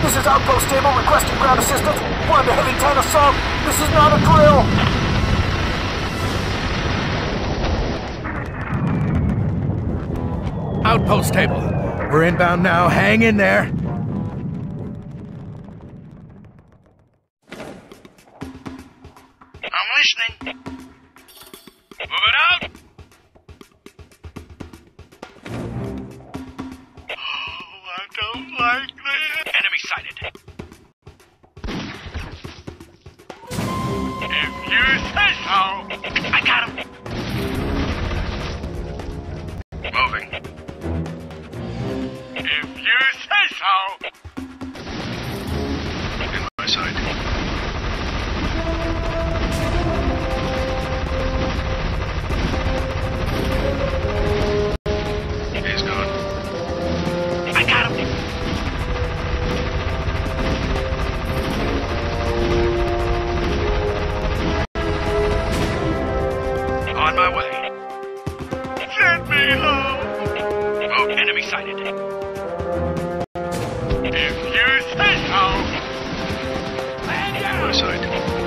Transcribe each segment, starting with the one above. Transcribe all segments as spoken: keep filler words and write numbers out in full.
This is Outpost Stable requesting ground assistance. We're under heavy tank assault. This is not a drill. Outpost Stable. We're inbound now. Hang in there. I'm listening. Moving out. Oh, I don't like this. Enemy sighted. If you say so. I got him. Moving. If you say so. In my sight. He's gone. I got him. On my way. Send me home. Oh, enemy sighted. If you say so. In my sight.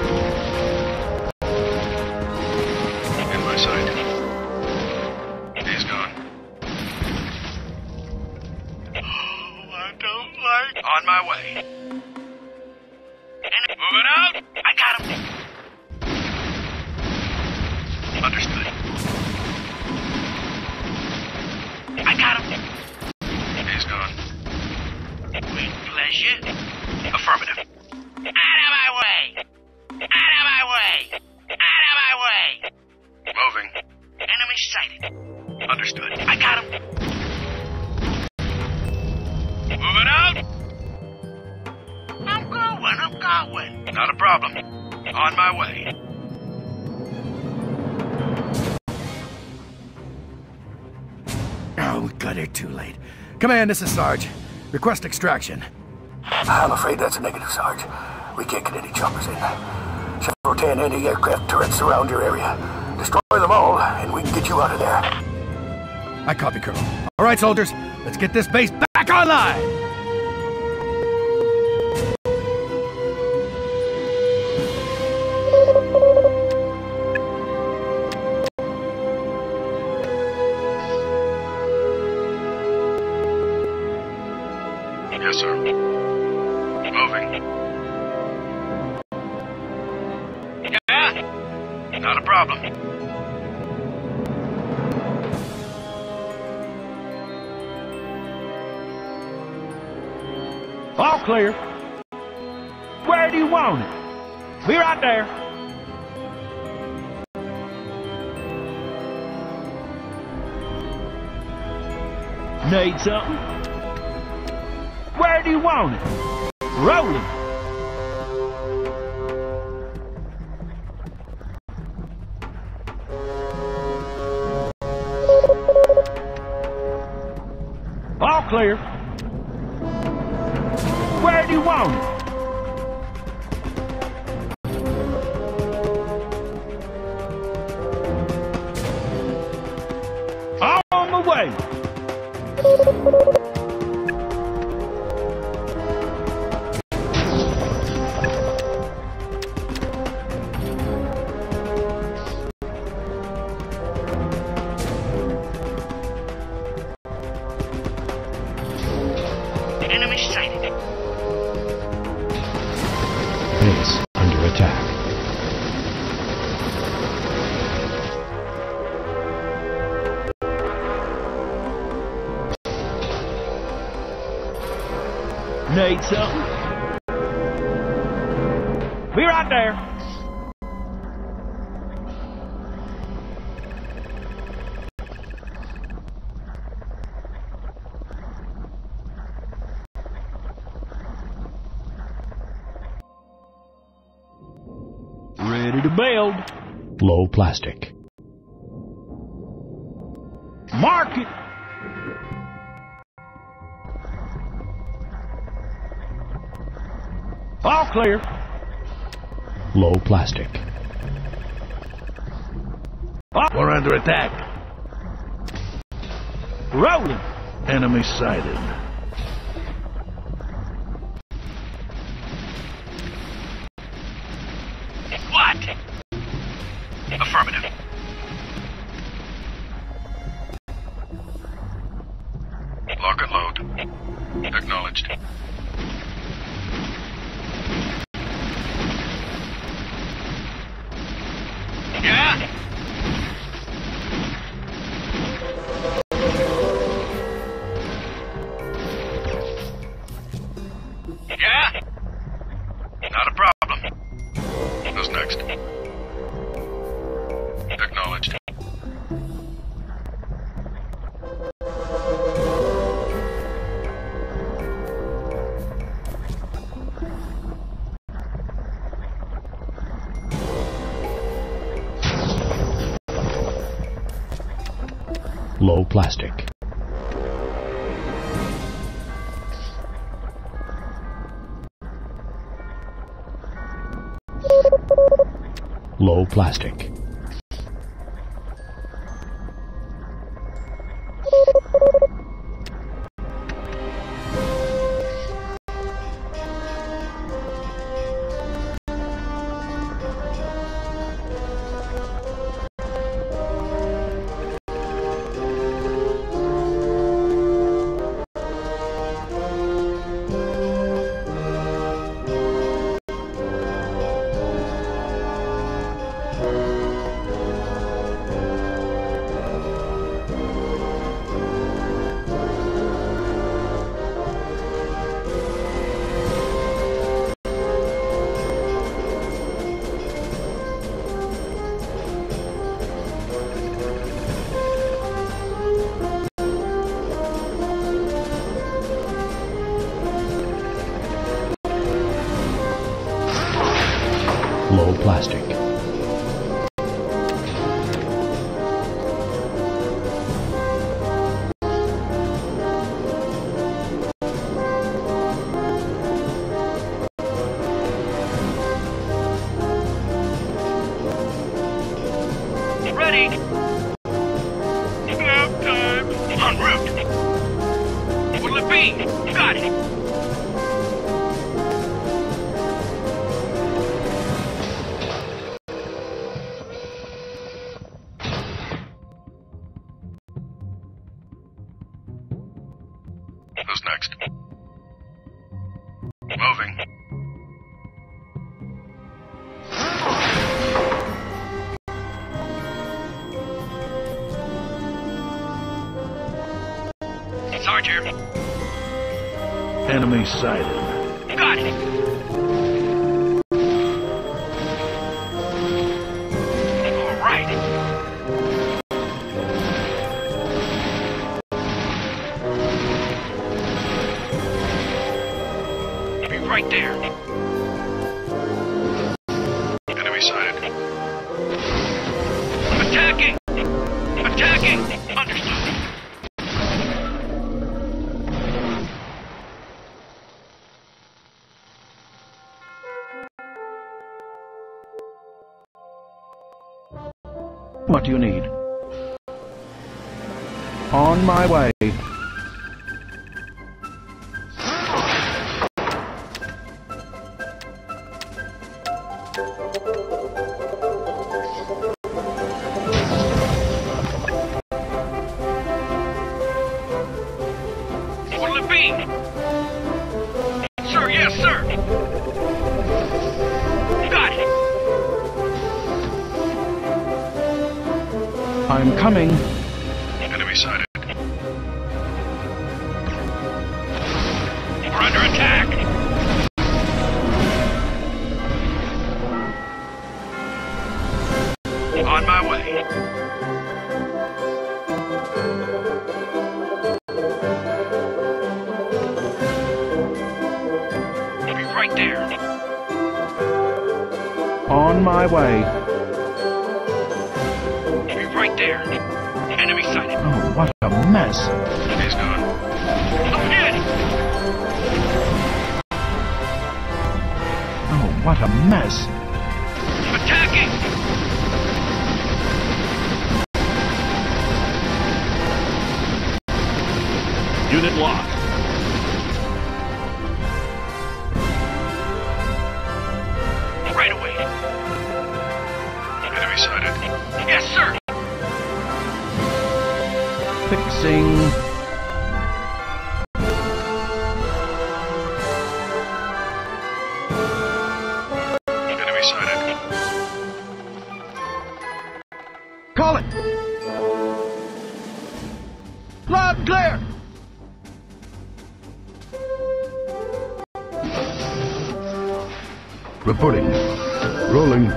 In my sight. He's gone. Oh, I don't like. On my way. Enemy moving out. I got him. Understood. I got him. He's gone. With pleasure. Affirmative. Out of my way! Out of my way! Out of my way! Moving. Enemy sighted. Understood. I got him. Moving out. I'm going. I'm going. Not a problem. On my way. Oh, we got here too late. Command, this is Sarge. Request extraction. I'm afraid that's a negative, Sarge. We can't get any choppers in. Several ten anti-aircraft turrets surround your area. Destroy them all, and we can get you out of there. I copy, Colonel. All right, soldiers, let's get this base back online! Yes, sir. Moving. Yeah? Not a problem. All clear. Where do you want it? Be right there. Need something? Where do you want it? Rolling. All clear. Where do you want it? On the way. Enemy sighted. Base under attack. Need something? Be right there. Ready to build. Low plastic. Mark it. All clear. Low plastic. All We're under attack. rolling. Enemy sighted. Lock and load. Acknowledged. Yeah? Yeah? Not a problem. Who's next? Acknowledged. Low plastic. Low plastic. Low plastic. Ready? About time. En route. What'll it be? Got it. Who's next? Moving. Sergeant. Enemy sighted. Got it. All right. Be right there. Enemy sighted. Attacking! Attacking! Understood. What do you need? On my way. What'll it be? Sir, yes, sir. Got it. I'm coming. Enemy sighted. We're under attack. On my way. Be right there. On my way. Be right there. Enemy sighted. Oh, what a mess. He's gone. I'm dead. Oh, what a mess. Attacking. Unit locked. Right away. Enemy sighted. Yes, sir. Fixing. loud and clear. Reporting. Rolling.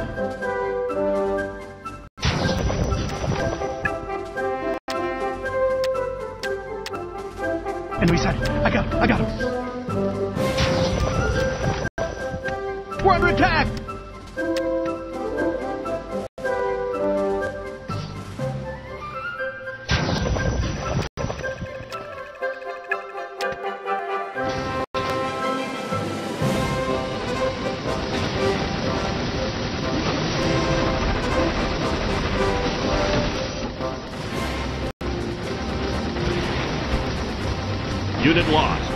Enemy sighted. I got him. I got him. We're under attack. Unit lost.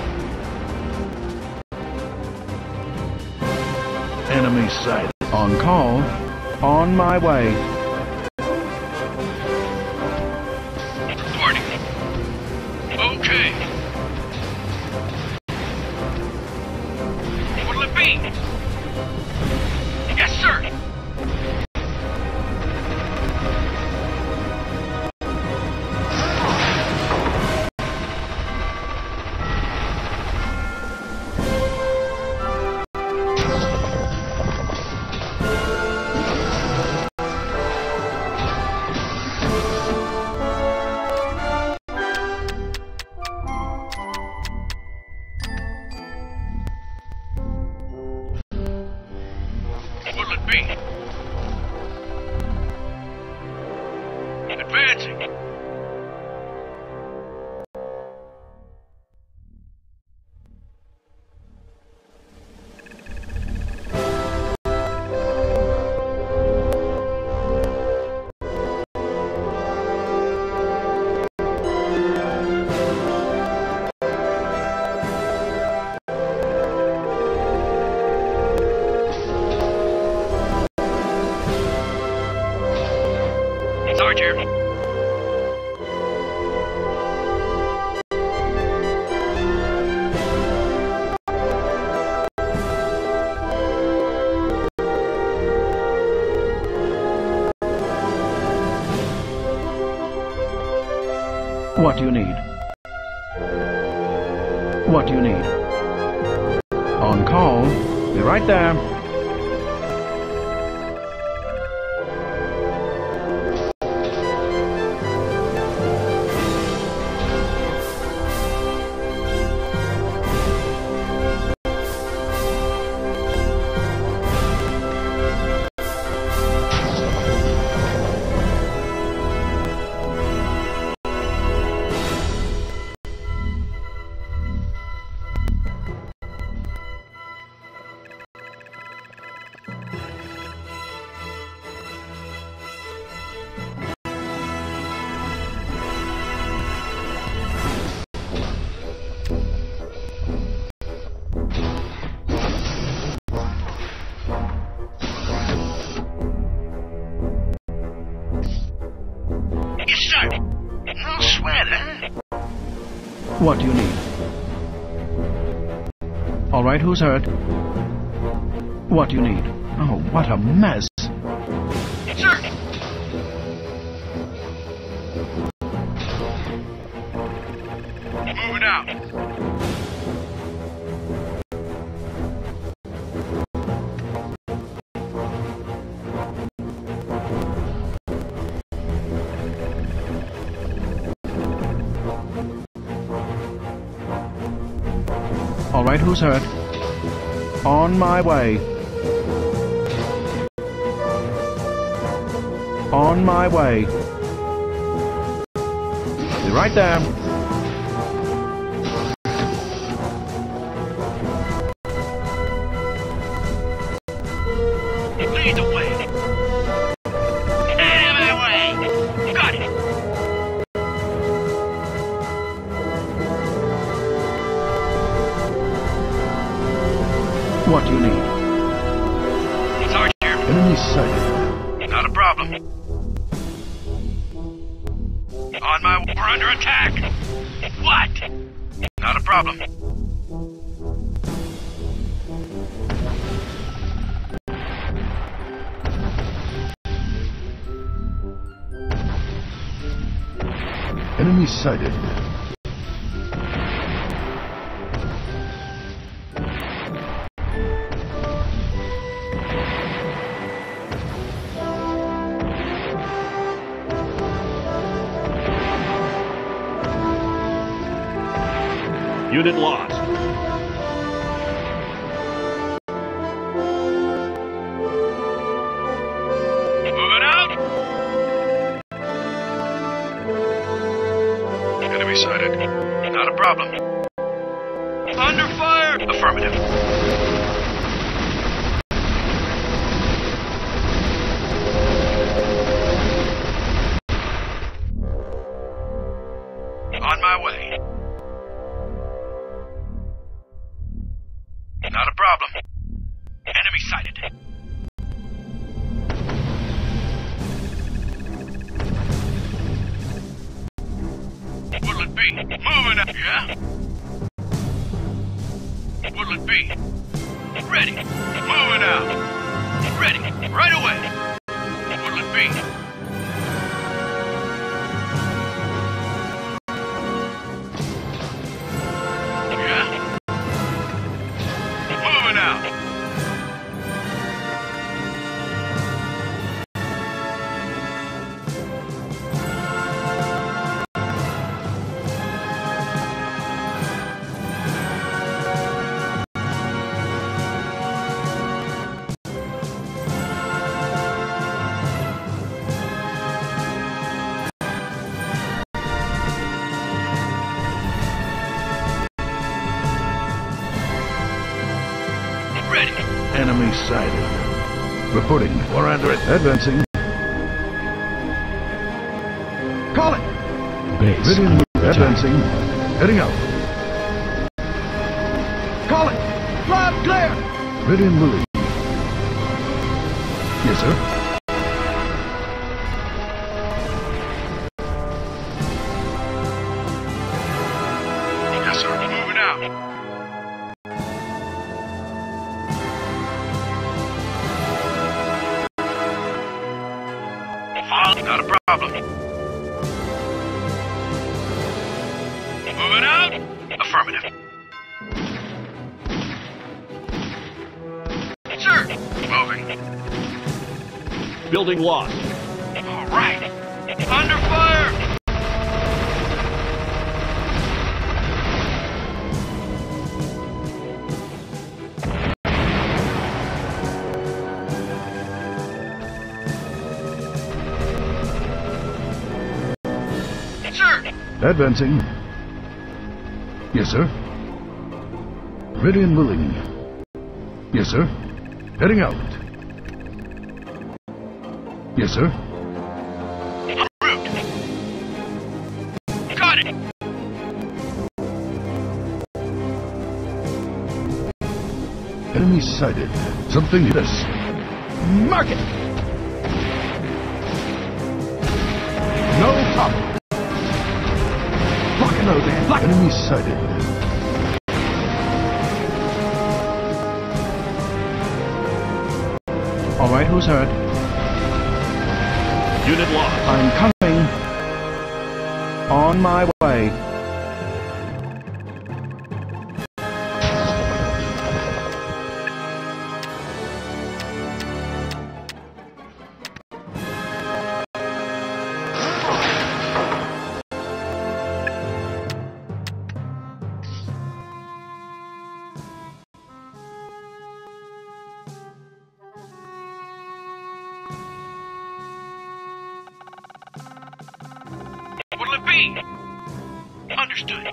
Enemy sighted. On call. On my way. Reporting. Okay. What'll it be? Yes, sir. What'll it be? Advancing. Sarge here. What do you need? What do you need? On call. Be right there. Yes, sir. No sweat, huh? What do you need? All right, who's hurt? What do you need? Oh, what a mess. Yes, sir. Moving out. All right, who's hurt? On my way. On my way. Be right there. Lead the way. Out of my way. Got it. What do you need? Sarge here. Enemy sighted. Not a problem. On my way. We're under attack. What? Not a problem. Enemy sighted. Unit lost. Moving out. Enemy sighted. Not a problem. Under fire. Affirmative. On my way. Not a problem. Enemy sighted. What'll it be? Moving up, yeah? What'll it be? Ready. Moving out. Ready. Right away. What'll it be? Yeah? Moving out. Ready. Enemy sighted. Reporting. We're under it. Advancing. Call it. Base. Ready and under move. attack. Advancing. Heading out. Call it. Loud clear. Ready and moving. Yes, sir. Yes, sir. Moving out. Not a problem. Moving out. Affirmative. Sir. Moving. Building lost. All right. Under fire. Sir. Advancing. Yes, sir. Ready and willing. Yes, sir. Heading out. Yes, sir. En route. Got it. Enemy sighted. Something hit us. Mark it! No problem. Lock and load, man. Lock. Enemy sighted. All right, who's hurt? Unit lost. I'm coming. On my way. What'll it be? Understood.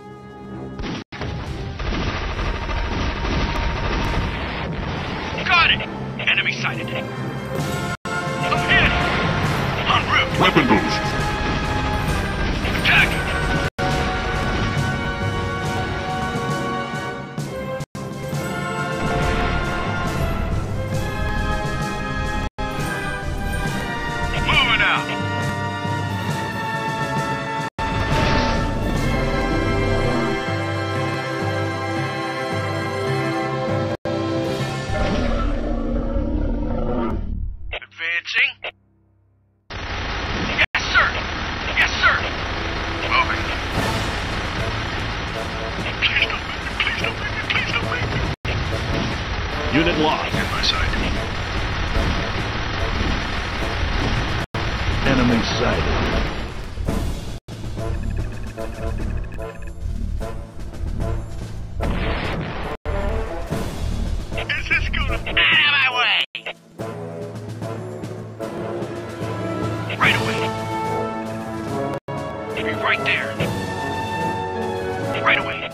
Got it. Enemy sighted. I'm hit. En route. Weapon boost. Attack. Moving out. Advancing. Yes, sir. Yes, sir. Moving. Please don't move me. Please don't move me. Please don't move me. Unit lost. Get my side. Enemy sighted. Be right there. Right away.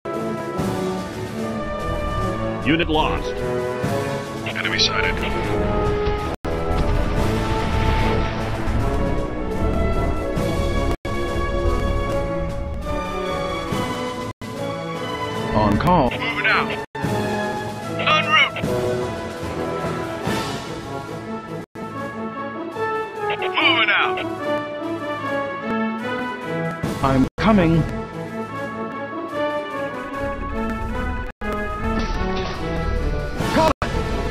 Unit lost. Enemy sighted. On call. Moving out. En route. Moving out. I'm coming. Call it!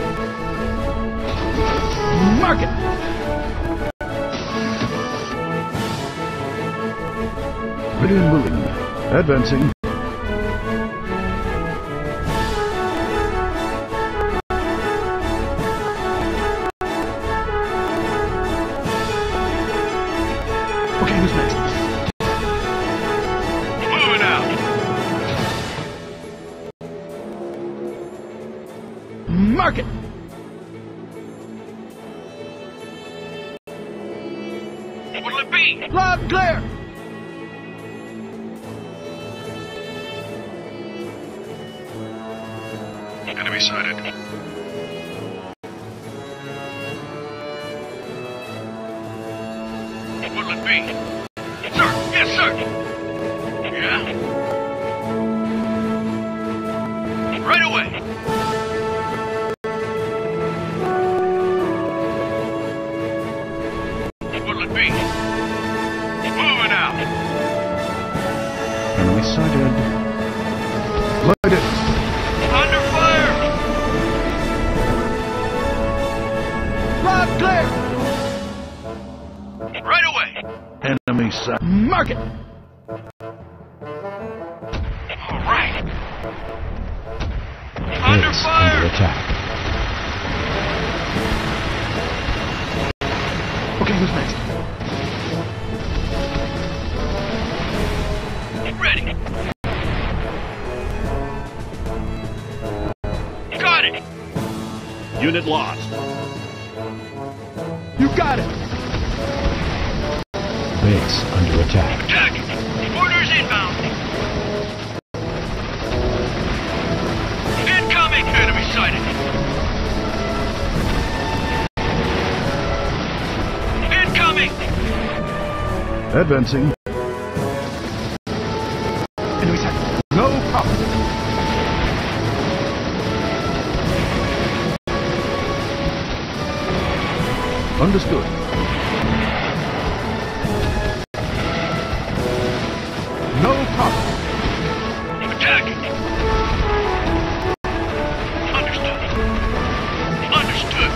Mark it! Ready and moving. Advancing. Okay, who's next? Moving out. Mark it! What'll it be? Loud and clear! Enemy sighted. What'll it be? Sir! Yes, sir! Yeah? Right away! What'll it be? Moving out! Enemy sighted. Light it. Under fire! Loud and clear! Right away! Enemy sighted. Mark it! All right! Under Base fire! under attack. Okay, who's next? Ready! Got it! Unit lost. You got it! Base under attack. Attack! Orders inbound! Incoming! Enemy sighted! Incoming! Advancing. Enemy attack. No problem. Understood. No problem. Attack! Understood. Understood.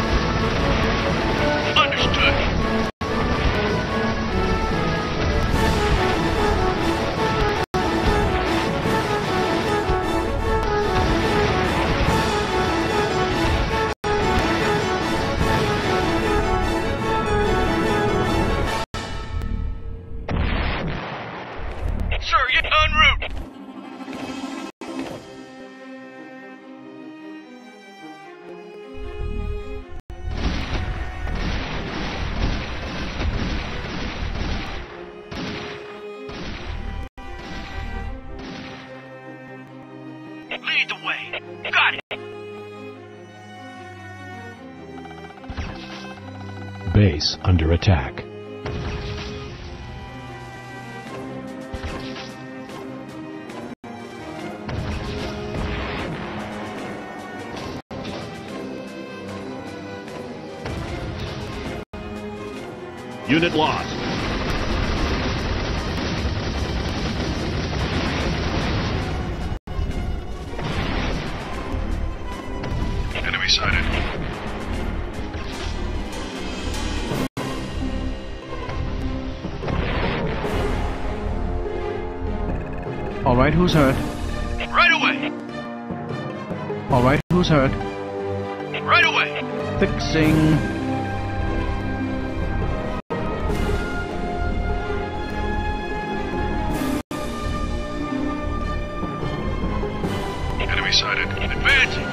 Understood. Sir, you're en route. Lead the way. Got it. Base under attack. Unit lost. Enemy sighted. All right, who's hurt? Right away. All right, who's hurt? Right away. Fixing. Enemy sighted. Advancing.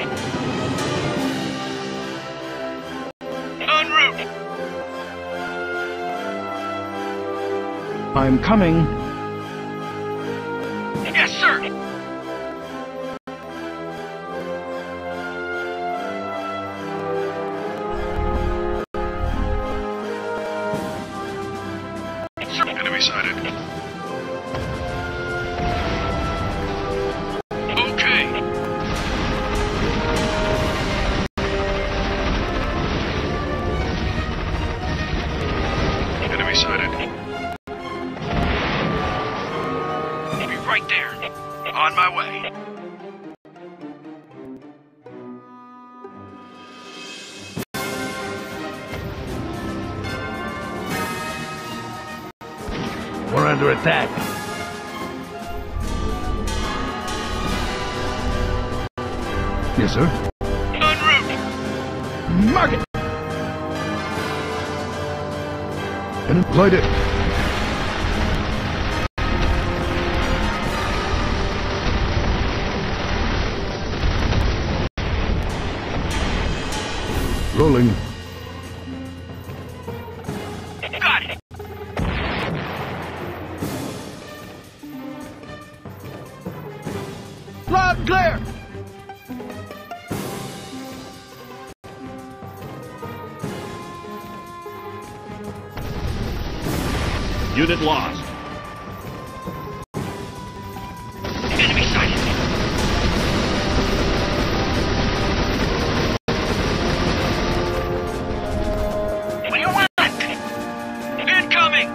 En route. I'm coming. Yes, sir. Enemy sighted. Okay. Enemy sighted. I'll be right there. On my way. We're under attack. Yes, sir. En route. Mark it! And light it. Rolling. Got it. Loud glare! Unit lost. Enemy sighted. What do you want? Incoming.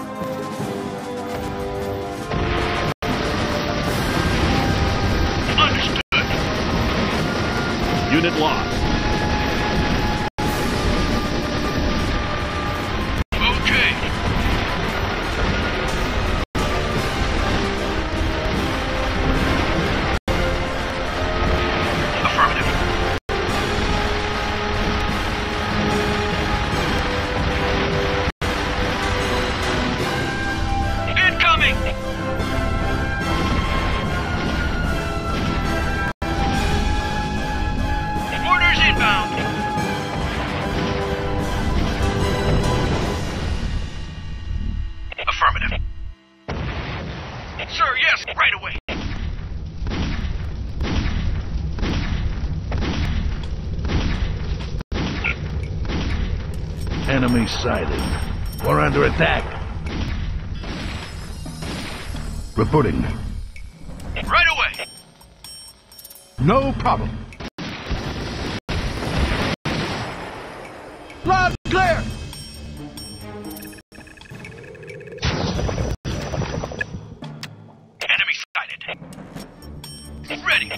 Understood. Unit lost. Okay. Affirmative. Incoming. Orders inbound. Affirmative. Sir, yes, right away. Enemy sighted. We're under attack. Reporting. Right away. No problem. Loud glare! Enemy sighted. Ready.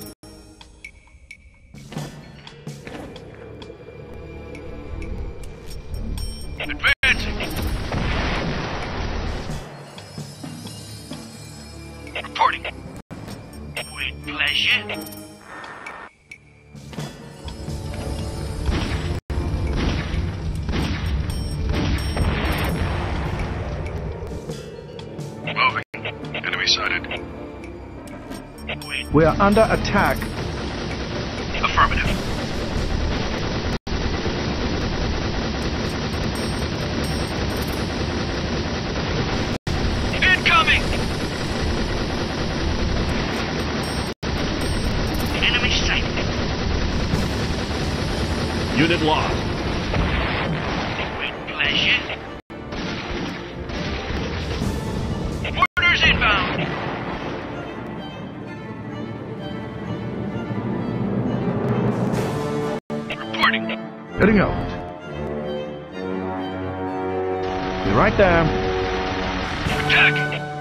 Advancing. Reporting. With pleasure. Moving. Enemy sighted. With We are under attack. affirmative. Incoming. Enemy sighted. Unit lost. With pleasure. Orders inbound. Reporting. Heading out. You're right there. Attack.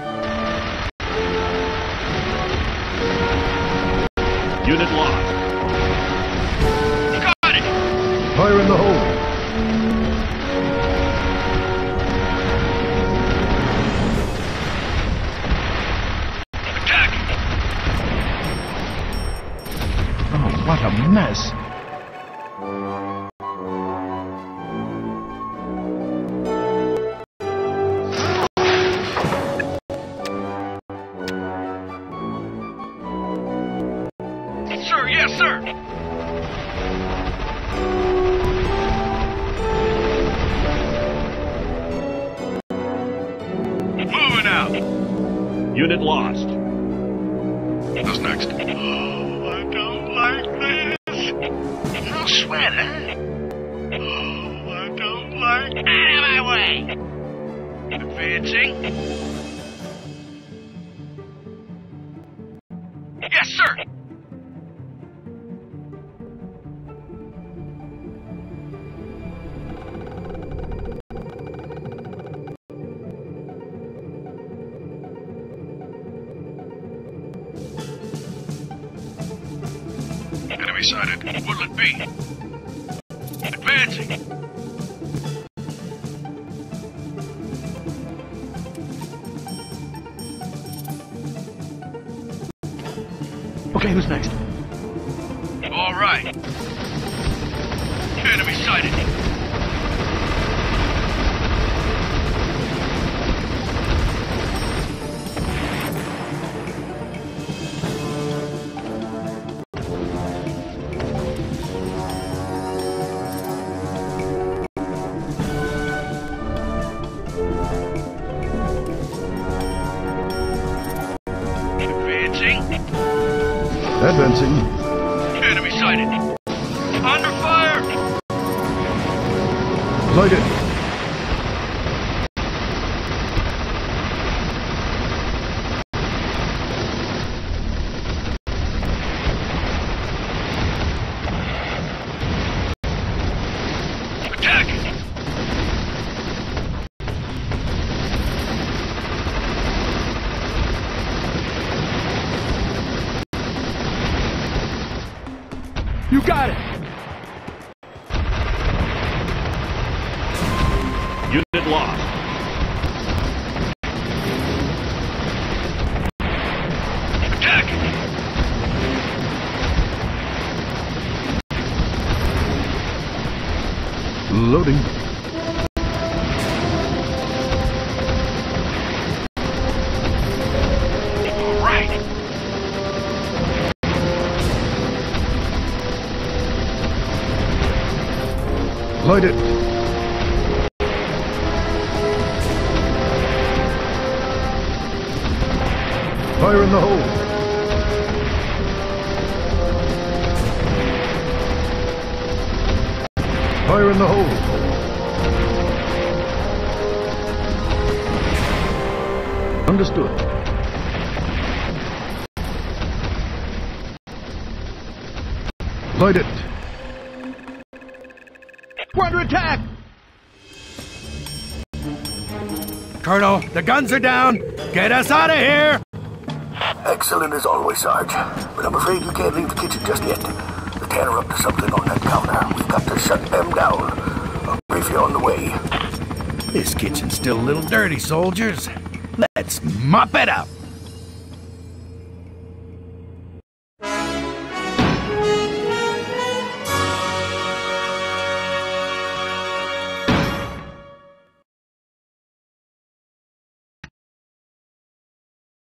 Unit lost. Got it. Fire in the hole. Attack. Oh, what a mess. Sir, yes, sir. down. Unit lost. Who's next? Oh, I don't like this. No sweat, huh? Oh, I don't like... Out of my way! Advancing. Yes, sir! Enemy sighted. What'll it be? Advancing. Okay, who's next? All right. Enemy sighted. Advancing. Enemy sighted. Under fire! Sighted. Attack! You got it! Unit lost. Attack! Loading. All right. Light it. Fire in the hole. Fire in the hole. Understood. Light it. We're under attack! Colonel, the guns are down! Get us out of here! Excellent as always, Sarge. But I'm afraid you can't leave the kitchen just yet. The Tanner are up to something on that counter. We've got to shut them down. I'll brief you on the way. This kitchen's still a little dirty, soldiers. Let's mop it up!